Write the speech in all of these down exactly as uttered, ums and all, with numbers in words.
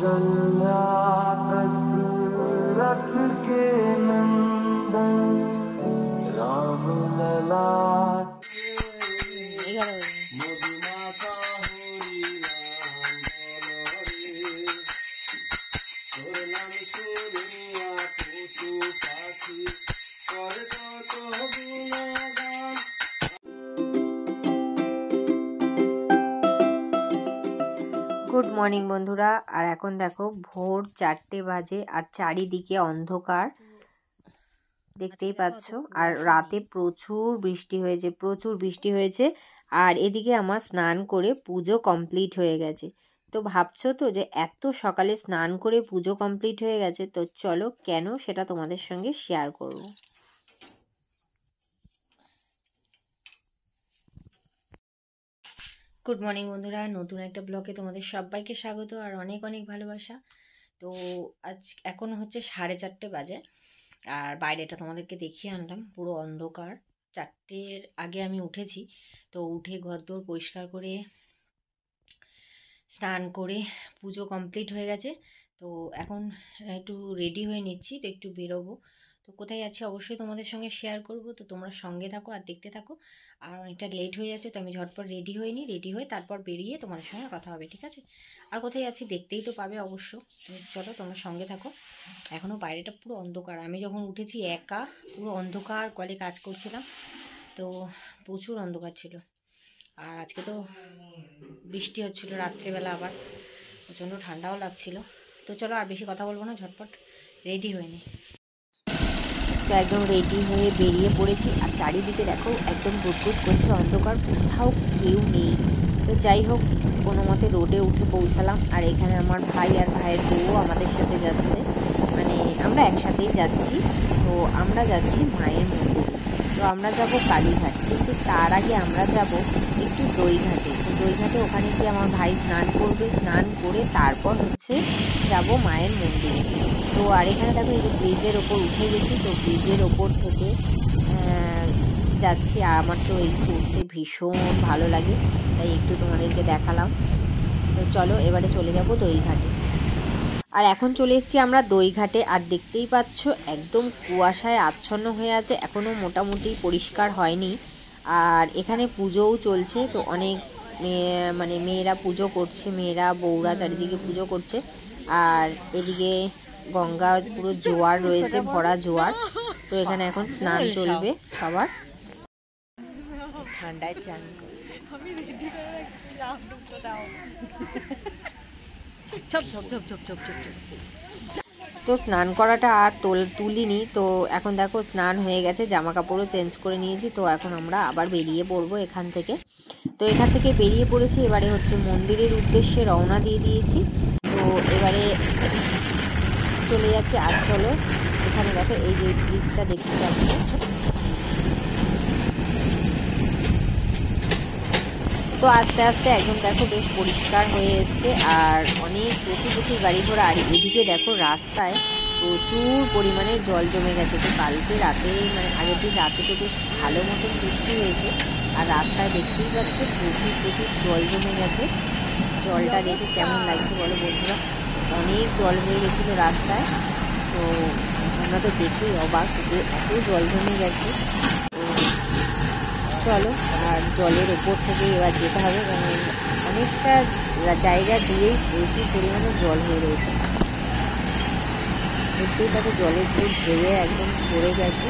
कौसल्या दशरथ के नंदन राम ललाट good morning বন্ধুরা। আর এখন দেখো ভোর চারটে বাজে আর চারিদিকে অন্ধকার, দেখতেই পাচ্ছ। আর রাতে প্রচুর বৃষ্টি হয়েছে, প্রচুর বৃষ্টি হয়েছে। আর এদিকে আমার স্নান করে পুজো কমপ্লিট হয়ে গেছে। তো ভাবছো তো যে এত সকালে স্নান করে পুজো কমপ্লিট হয়ে গেছে, তো চলো কেন সেটা তোমাদের সঙ্গে শেয়ার করব। গুড মর্নিং বন্ধুরা, নতুন একটা ব্লগে তোমাদের সবাইকে স্বাগত আর অনেক অনেক ভালোবাসা। তো আজ এখন হচ্ছে সাড়ে চারটে বাজে আর বাইরেটা তোমাদেরকে দেখিয়ে আনলাম, পুরো অন্ধকার। চারটের আগে আমি উঠেছি, তো উঠে ঘরদোর পরিষ্কার করে স্নান করে পুজো কমপ্লিট হয়ে গেছে। তো এখন একটু রেডি হয়ে নিচ্ছি, তো একটু বেরোবো। তো কোথায় যাচ্ছি অবশ্যই তোমাদের সঙ্গে শেয়ার করব, তো তোমরা সঙ্গে থাকো আর দেখতে থাকো। আর অনেকটা লেট হয়ে যাচ্ছে, তো আমি ঝটপট রেডি হয়ে নিই, রেডি হয়ে তারপর বেরিয়ে তোমাদের সঙ্গে কথা হবে, ঠিক আছে? আর কোথায় যাচ্ছি দেখতেই তো পাবে অবশ্য, তো চলো তোমরা সঙ্গে থাকো। এখনও বাইরেটা পুরো অন্ধকার, আমি যখন উঠেছি একা পুরো অন্ধকার, কলে কাজ করছিলাম তো প্রচুর অন্ধকার ছিল। আর আজকে তো বৃষ্টি হচ্ছিল রাত্রেবেলা, আবার প্রচণ্ড ঠান্ডাও লাগছিল। তো চলো আর বেশি কথা বলবো না, ঝটপট রেডি হয়ে নিই। তো একদম রেডি হয়ে বেরিয়ে পড়েছি আর চারিদিকে দেখো একদম গুটগুট করছে অন্ধকার, কোথাও কেউ নেই। তো যাই হোক, কোনো মতে রোডে উঠে পৌঁছালাম। আর এখানে আমার ভাই আর ভাইয়ের বউ আমাদের সাথে যাচ্ছে, মানে আমরা একসাথেই যাচ্ছি। তো আমরা যাচ্ছি মায়ের মন্দিরে। তো আমরা যাব কালীঘাট, কিন্তু তার আগে আমরা যাব একটু দইঘাটে। তো দইঘাটে ওখানে গিয়ে আমার ভাই স্নান করবে, স্নান করে তারপর হচ্ছে যাব মায়ের মন্দিরে। তো আর এখানে দেখো এই যে ব্রিজের ওপর উঠে গেছি, তো ব্রিজের ওপর থেকে যাচ্ছি। আর আমার তো এই উঠতে ভীষণ ভালো লাগে, তাই একটু তোমাদেরকে দেখালাম। তো চলো এবারে চলে যাব দইঘাটে। আর এখন চলে এসেছি আমরা দইঘাটে। আর দেখতেই পাচ্ছ একদম কুয়াশায় আচ্ছন্ন হয়ে আছে, এখনও মোটামুটি পরিষ্কার হয়নি। আর এখানে পুজোও চলছে, তো অনেক মেয়ে মানে মেয়েরা পুজো করছে, মেয়েরা বউরা চারিদিকে পুজো করছে। আর এদিকে গঙ্গা পুরো জোয়ার রয়েছে, ভরা জোয়ার। তো এখানে এখন স্নান চলবে সবার। ঠান্ডায় চান তো স্নান করাটা আর তোল তুলিনি। তো এখন দেখো স্নান হয়ে গেছে, জামা কাপড়ও চেঞ্জ করে নিয়েছি। তো এখন আমরা আবার বেরিয়ে পড়বো এখান থেকে। তো এখান থেকে বেরিয়ে পড়েছি, এবারে হচ্ছে মন্দিরের উদ্দেশ্যে রওনা দিয়ে দিয়েছি। তো এবারে চলে যাচ্ছি। আর চলো এখানে দেখো এই যে ব্রিজটা দেখতে পাচ্ছ, তো আস্তে আস্তে একদম দেখো বেশ পরিষ্কার হয়ে এসছে। আর অনেক প্রচুর প্রচুর গাড়ি ঘোড়া। আর এদিকে দেখো রাস্তায় প্রচুর পরিমাণে জল জমে গেছে। তো কালকে রাতে মানে আগের দিন রাতে তো বেশ ভালো মতন বৃষ্টি হয়েছে। আর রাস্তায় দেখতেই পাচ্ছ প্রচুর প্রচুর জল জমে গেছে। জলটা দেখে কেমন লাগছে বলো বন্ধুরা, অনেক জল হয়ে গেছিলো রাস্তায়। তো আমরা তো দেখেই অবাক যে এত জল জমে গেছে। চলো আর জলের ওপর থেকে এবার যেতে হবে, কারণ অনেকটা জায়গা জুড়েই প্রচুর পরিমাণে জল হয়ে রয়েছে। দেখতেই পাচ্ছ জলের পুরো ঢেউয়ে একদম ভরে গেছে।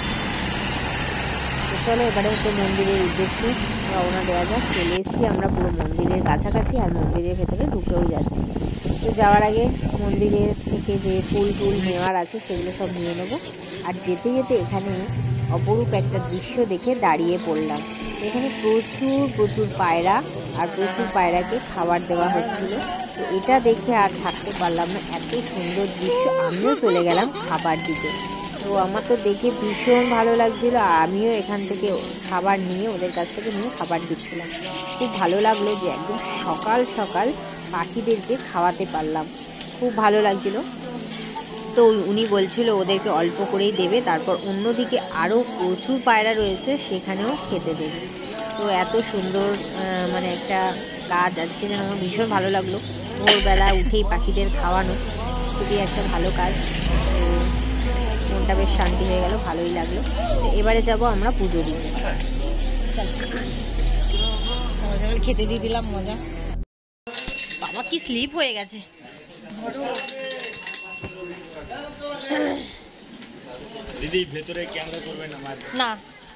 তো চলো এবারে হচ্ছে মন্দিরের উদ্দেশ্যে রওনা দেওয়া যাক। চলে এসেছি আমরা পুরো মন্দিরের কাছাকাছি, আর মন্দিরের ভেতরে ঢুকেও যাচ্ছি। তো যাওয়ার আগে মন্দিরের থেকে যে ফুল টুল নেওয়ার আছে সেগুলো সব নিয়ে নেবো। আর যেতে যেতে এখানে অপরূপ একটা দৃশ্য দেখে দাঁড়িয়ে পড়লাম। এখানে প্রচুর প্রচুর পায়রা, আর প্রচুর পায়রাকে খাবার দেওয়া হচ্ছিল। তো এটা দেখে আর থাকতে পারলাম না, এত সুন্দর দৃশ্য। আমিও চলে গেলাম খাবার দিতে। তো আমার তো দেখে ভীষণ ভালো লাগছিল, আর আমিও এখান থেকে খাবার নিয়ে ওদের কাছ থেকে নিয়ে খাবার দিচ্ছিলাম। খুব ভালো লাগলো যে একদম সকাল সকাল পাখিদেরকে খাওয়াতে পারলাম, খুব ভালো লাগছিল। তো উনি বলছিল ওদেরকে অল্প করেই দেবে, তারপর অন্যদিকে আরও প্রচুর পায়রা রয়েছে সেখানেও খেতে দেবে। তো এত সুন্দর মানে একটা কাজ আজকে যেন আমার ভীষণ ভালো লাগলো। ভোরবেলা উঠেই পাখিদের খাওয়ানো খুবই একটা ভালো কাজ, মনটা বেশ শান্তি হয়ে গেল, ভালোই লাগলো। তো এবারে যাব আমরা পুজো দিতে। খেতে দিয়ে দিলাম, মজা। বাবা কি স্লিপ হয়ে গেছে। দিদি ভেতরে ক্যামেরা করবেন আমার না।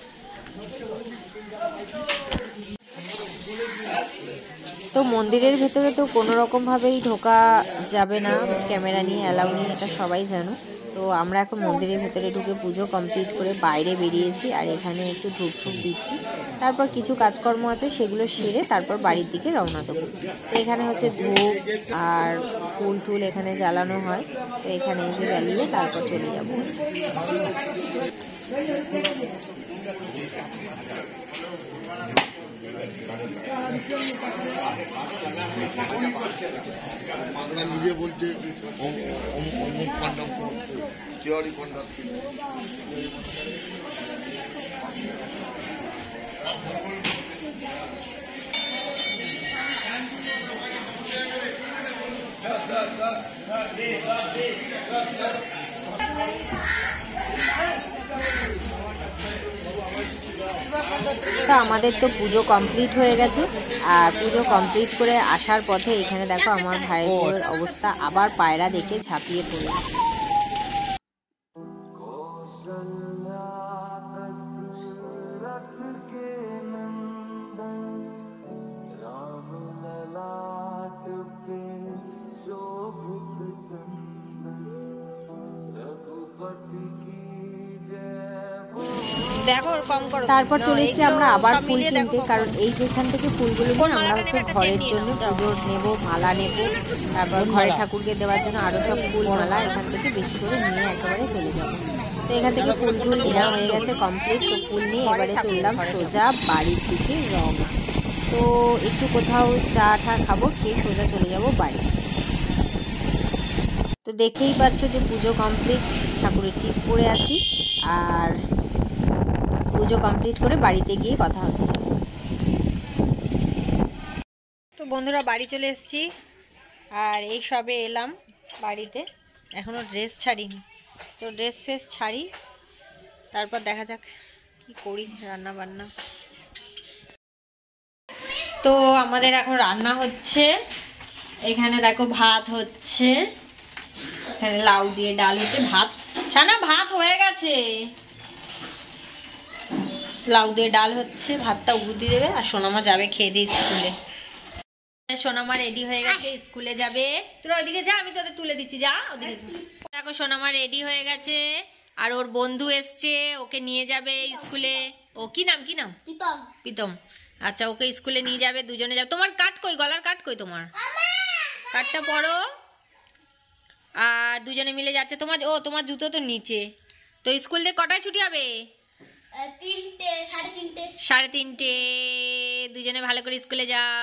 তো মন্দিরের ভেতরে তো কোনো রকম ভাবেই ঢোকা যাবে না ক্যামেরা নিয়ে, অ্যালাউ নেই, এটা সবাই জানো। তো আমরা এখন মন্দিরের ভেতরে ঢুকে পুজো কমপ্লিট করে বাইরে বেরিয়েছি, আর এখানে একটু ধূপ ধূপ দিচ্ছি। তারপর কিছু কাজকর্ম আছে সেগুলো সেরে তারপর বাড়ির দিকে রওনা দেবো। তো এখানে হচ্ছে ধূপ আর ফুল টুল এখানে জ্বালানো হয়, তো এখানে এসে জ্বালিয়ে তারপর চলে যাবো। নিজে বলছে অমুক পান্ডা তিওয়ারি পান্ডা। তো আমাদের তো পুজো কমপ্লিট হয়ে গেছে, আর পুজো কমপ্লিট করে আসার পথে এখানে দেখো আমার ভাইয়ের অবস্থা, আবার পায়রা দেখে ঝাঁপিয়ে পড়ল। তারপর চলে এসেছি আমরা আবার ফুল কিনতে, কারণ এই যেখান থেকে ফুলগুলো নিয়ে আমরা হচ্ছে ঘরের জন্য পুজোর নেব, মালা নেব, তারপর ঘরে ঠাকুরকে দেওয়ার জন্য আরো সব ফুল মালা এখান থেকে বেশি করে নিয়ে একেবারে চলে যাবো। তো এখান থেকে ফুল টুল নেওয়া হয়ে গেছে কমপ্লিট। তো ফুল নিয়ে এবারে চললাম সোজা বাড়ির দিকে রওনা। তো একটু কোথাও চা টা খাবো, খেয়ে সোজা চলে যাব বাড়ি। তো দেখেই পাচ্ছ যে পুজো কমপ্লিট, ঠাকুরের টিপ পরে আছি, আর পুজো কমপ্লিট করে বাড়িতে গিয়ে কথা হচ্ছে। তো বন্ধুরা বাড়ি চলে এসেছি, আর এই সবে এলাম বাড়িতে, এখনো ড্রেস ছাড়িনি। তো ড্রেস ফ্রেস ছাড়ি, তারপর দেখা যাক কি করি রান্না বান্না। তো আমাদের এখন রান্না হচ্ছে, এখানে দেখো ভাত হচ্ছে, এখানে লাউ দিয়ে ডাল হচ্ছে, ভাত সানা ভাত হয়ে গেছে, লাউ দিয়ে ডাল হচ্ছে, ভাতটা উবুদি দেবে, আর সোনামা যাবে খেয়ে দিয়ে স্কুলে। সোনামা রেডি হয়ে গেছে, স্কুলে যাবে। তোরা ওইদিকে যা, আমি তোদের তুলে দিচ্ছি, যা ওদিকে যা। দেখো সোনামা রেডি হয়ে গেছে, আর ওর বন্ধু এসছে, ওকে নিয়ে যাবে স্কুলে। ও কি নাম, কি নাম? প্রীতম। প্রীতম, আচ্ছা ওকে স্কুলে নিয়ে যাবে, দুজনে যাবে। তোমার কাট কই, গলার কাট কই তোমার? কাটটা পরো। আর দুজনে মিলে যাচ্ছে। তোমার ও তোমার জুতো তো নিচে। তো স্কুল থেকে কটায় ছুটি হবে? তিনটে, সাড়ে তিনটে। সাড়ে তিনটে। দুজনে ভালো করে স্কুলে যাও।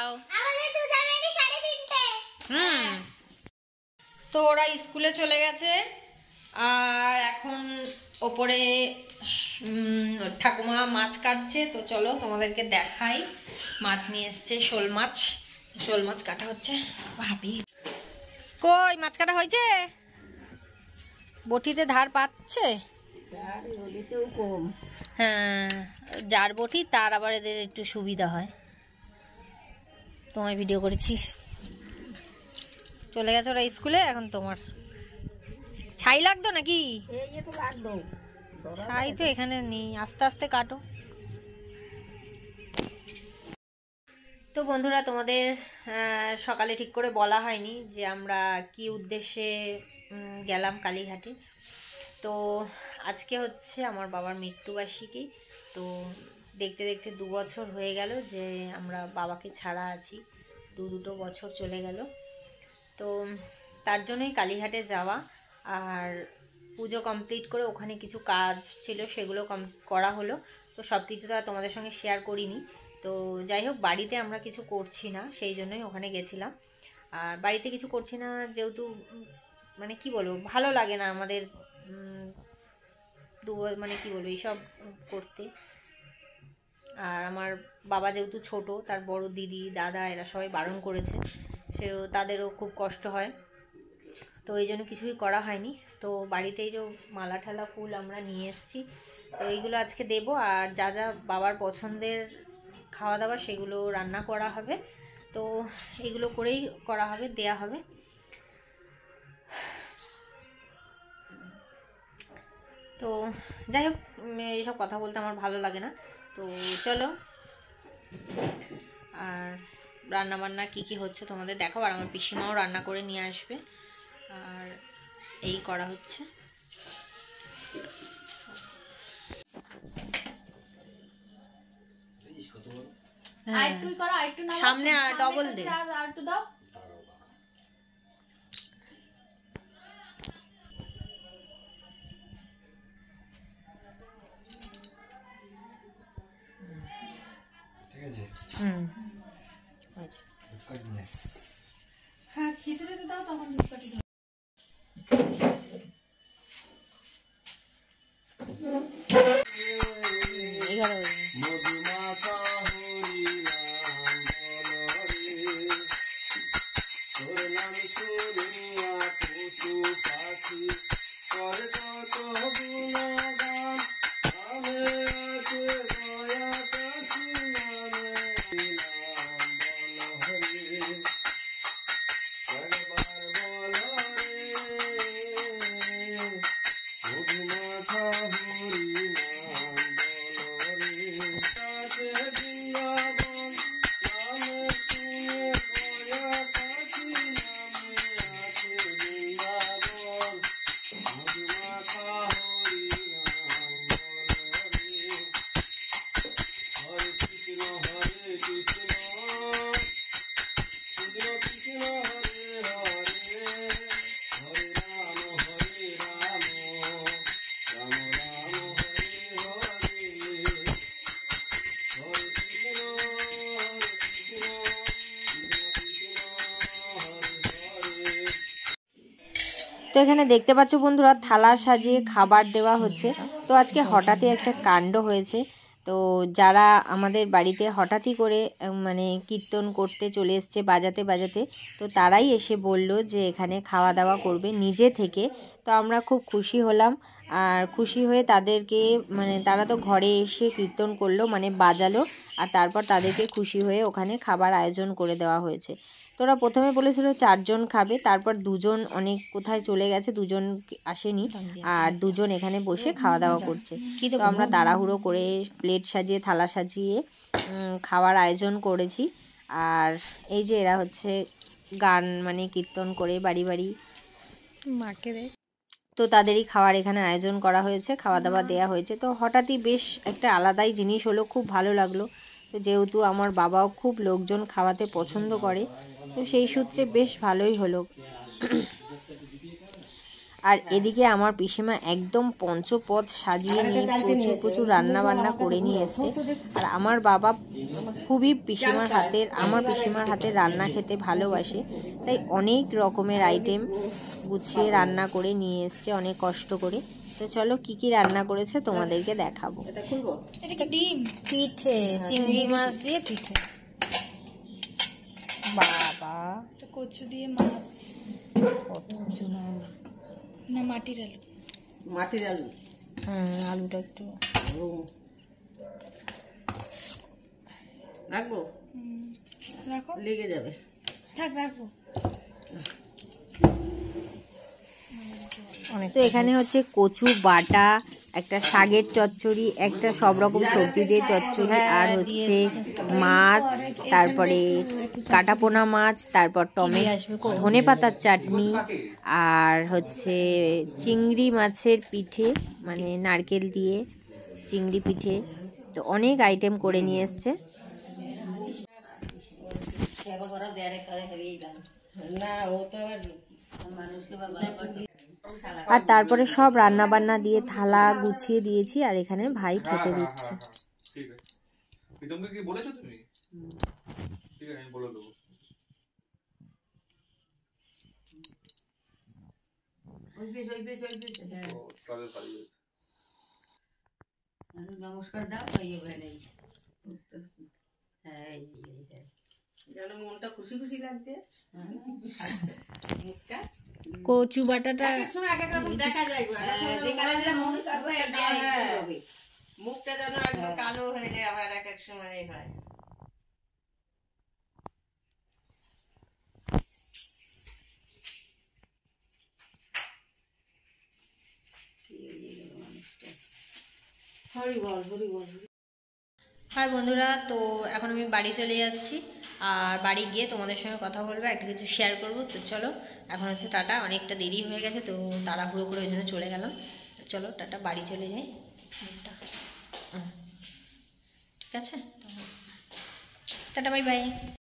হুম। তো ওরা স্কুলে চলে গেছে, আর এখন ওপরে ঠাকুমা মাছ কাটছে। তো চলো তোমাদেরকে দেখাই, মাছ নিয়ে এসছে, শোল মাছ। শোল মাছ কাটা হচ্ছে। ভাবি কই মাছ কাটা হয়েছে? বটিতে ধার পাচ্ছে, হ্যাঁ যার বটি তার আবার এদের একটু সুবিধা হয়। তোমার ভিডিও করেছি। চলে গেছে ওরা স্কুলে, এখন তোমার ছাই লাগতো নাকি? ছাই তো এখানে নেই, আস্তে আস্তে কাটো। তো বন্ধুরা তোমাদের সকালে ঠিক করে বলা হয়নি যে আমরা কি উদ্দেশ্যে গেলাম কালীঘাটে। তো আজকে হচ্ছে আমার বাবার মৃত্যুবার্ষিকী। তো দেখতে দেখতে দু বছর হয়ে গেল যে আমরা বাবাকে ছাড়া আছি, দু দুটো বছর চলে গেল। তো তার জন্যই কালীঘাটে যাওয়া, আর পুজো কমপ্লিট করে ওখানে কিছু কাজ ছিল সেগুলো কম করা হলো। তো সব কিছু তো আর তোমাদের সঙ্গে শেয়ার করিনি। তো যাই হোক, বাড়িতে আমরা কিছু করছি না, সেই জন্যই ওখানে গেছিলাম। আর বাড়িতে কিছু করছি না যেহেতু মানে কি বলবো, ভালো লাগে না আমাদের দু মানে কি বলবো এইসব করতে। আর আমার বাবা যেহেতু ছোট, তার বড় দিদি দাদা এরা সবাই বারণ করেছে, সেও তাদেরও খুব কষ্ট হয়, তো এই জন্য কিছুই করা হয়নি। তো বাড়িতে এই যে মালা ঠালা ফুল আমরা নিয়ে এসেছি, তো এইগুলো আজকে দেব। আর যা যা বাবার পছন্দের খাওয়া দাওয়া সেগুলো রান্না করা হবে, তো এগুলো করেই করা হবে, দেয়া হবে। তো যাই হোক, এইসব কথা বলতে আমার ভালো লাগে না। তো চলো, আর রান্না বান্না কী কী হচ্ছে তোমাদের দেখাও। আর আমার পিসিমাও রান্না করে নিয়ে আসবে, আর এই করা হচ্ছে। সামনে ডবল দে। হুম, হ্যাঁ খেতে দিতে দাও, তখন ধূপকাঠি দাও। তো এখানে দেখতে পাচ্ছ বন্ধুরা, থালা সাজিয়ে খাবার দেওয়া হচ্ছে। তো আজকে হঠাৎই একটা কাণ্ড হয়েছে। তো যারা আমাদের বাড়িতে হঠাৎই করে মানে কীর্তন করতে চলে এসছে বাজাতে বাজাতে, তো তারাই এসে বলল যে এখানে খাওয়া দাওয়া করবে নিজে থেকে। তো আমরা খুব খুশি হলাম, আর খুশি হয়ে তাদেরকে মানে তারা তো ঘরে এসে কীর্তন করলো মানে বাজালো, আর তারপর তাদেরকে খুশি হয়ে ওখানে খাবার আয়োজন করে দেওয়া হয়েছে। তো ওরা প্রথমে বলেছিল চারজন খাবে, তারপর দুজন অনেক কোথায় চলে গেছে, দুজন আসেনি, আর দুজন এখানে বসে খাওয়া দাওয়া করছে। তো আমরা তাড়াহুড়ো করে প্লেট সাজিয়ে থালা সাজিয়ে খাওয়ার আয়োজন করেছি। আর এই যে এরা হচ্ছে গান মানে কীর্তন করে বাড়ি বাড়ি মাকে, তো তাদেরই খাওয়ার এখানে আয়োজন করা হয়েছে, খাওয়া দাওয়া দেওয়া হয়েছে। তো হঠাৎই বেশ একটা আলাদাই জিনিস হলো, খুব ভালো লাগলো। তো যেহেতু আমার বাবাও খুব লোকজন খাওয়াতে পছন্দ করে, তো সেই সূত্রে বেশ ভালোই হলো। আর এদিকে আমার পিসিমা একদম পঞ্চপদ সাজিয়ে নিয়ে প্রচুর প্রচুর রান্না বান্না করে নিয়ে এসছে। আর আমার বাবা খুবই পিসিমার হাতের আমার পিসিমার হাতের রান্না খেতে ভালোবাসে, তাই অনেক রকমের আইটেম গুছিয়ে রান্না করে নিয়ে এসছে অনেক কষ্ট করে। তো চলো কি কি রান্না করেছে তোমাদেরকে দেখাবো। ডিম পিঠে, চিংড়ি মাছ দিয়ে পিঠে, বাবা কচু দিয়ে মাছ, না মাটির আলু, মাটির আলু, হুম আলুটা একটু রাখবো, রাখো, লেগে যাবে, থাক রাখবো। তো এখানে হচ্ছে কচু বাটা, একটা শাকের চচ্চড়ি, একটা সব রকম সবজি দিয়ে চচ্চড়ি, আর হচ্ছে মাছ, তারপরে কাটাপোনা মাছ, তারপর টমেটো ধনে পাতার চাটনি, আর হচ্ছে চিংড়ি মাছের পিঠে মানে নারকেল দিয়ে চিংড়ি পিঠে। তো অনেক আইটেম করে নিয়ে এসছে। না ও তো আর তারপরে সব রান্না বান্না দিয়ে থালা গুছিয়ে দিয়েছি, আর এখানে ভাই খেতে দিচ্ছে। ঠিক আছে, প্রীতমকে কি বলেছো তুমি? ঠিক আছে, আমি বলে দেবো। নমস্কার দাও, হ্যাঁ এই, এই, এই। যেন মনটা খুশি খুশি লাগছে মুখটা কচু বাটাটা এক এক সময় এক এক রকম দেখা যায় গো। এক এক সময় দেখা যায় যে মন কালো হয়ে যায়, হ্যাঁ। হবে। মুখটা যেন একদম কালো হয়ে যায়, আবার এক এক সময় এই হয়। হরি বল হরি বল হরি হাই বন্ধুরা, তো এখন আমি বাড়ি চলে যাচ্ছি। আর বাড়ি গিয়ে তোমাদের সঙ্গে কথা বলবো, একটা কিছু শেয়ার করবো। তো চলো, এখন হচ্ছে টাটা, অনেকটা দেরি হয়ে গেছে, তো তাড়াহুড়ো করে ওই জন্য চলে গেলাম। তো চলো টাটা, বাড়ি চলে যাই। মুখটা, হুম, ঠিক আছে, টাটা, বাই বাই।